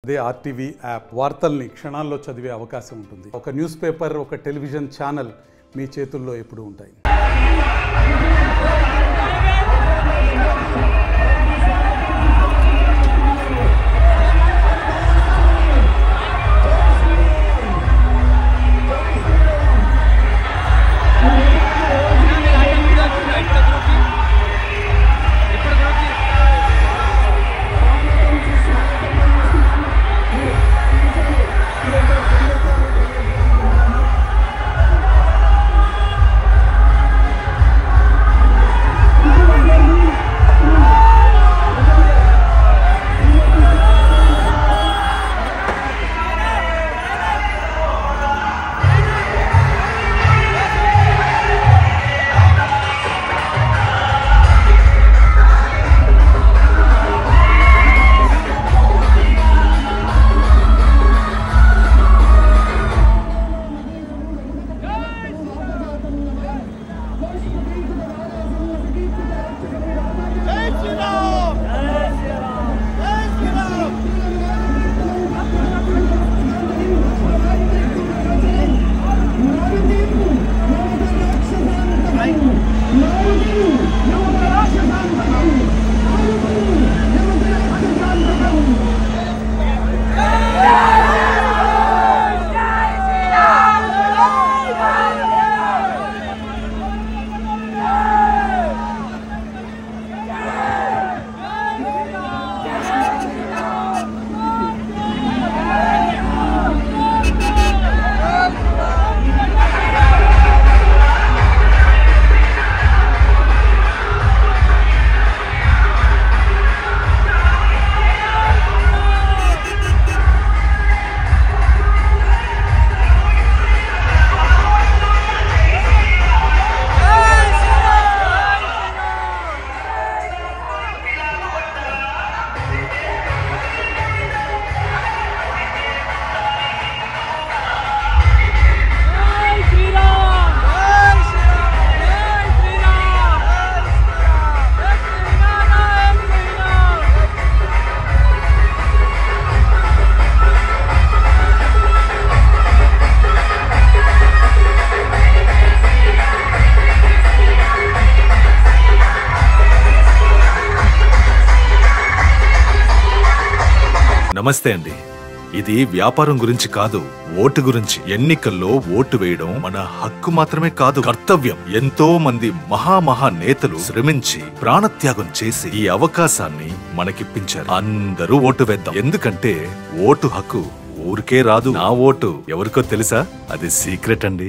అదే RTV app వార్తల్ని క్షణాల్లో చదివే అవకాశం ఉంటుంది. ఒక న్యూస్ పేపర్, ఒక టెలివిజన్ ఛానల్ మీ చేతుల్లో ఎప్పుడూ ఉంటాయి. నమస్తే అండి. ఇది వ్యాపారం గురించి కాదు, ఓటు గురించి. ఎన్నికల్లో ఓటు వేయడం మన హక్కు మాత్రమే కాదు, కర్తవ్యం. ఎంతో మంది మహా నేతలు శ్రమించి ప్రాణత్యాగం చేసి ఈ అవకాశాన్ని మనకిప్పించారు. అందరూ ఓటు వేద్దాం. ఎందుకంటే ఓటు హక్కు ఊరికే రాదు. నా ఓటు ఎవరికో తెలుసా? అది సీక్రెట్ అండి.